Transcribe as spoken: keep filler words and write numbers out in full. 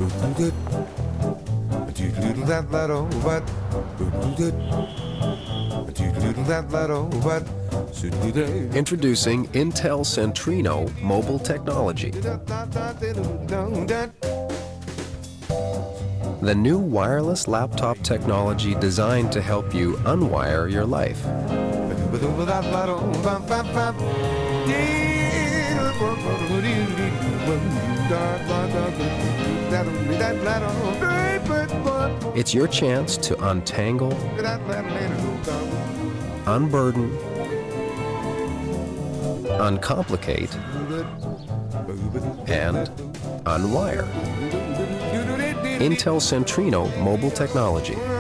Introducing Intel Centrino mobile technology. The new wireless laptop technology designed to help you unwire your life. It's your chance to untangle, unburden, uncomplicate, and unwire. Intel Centrino mobile technology.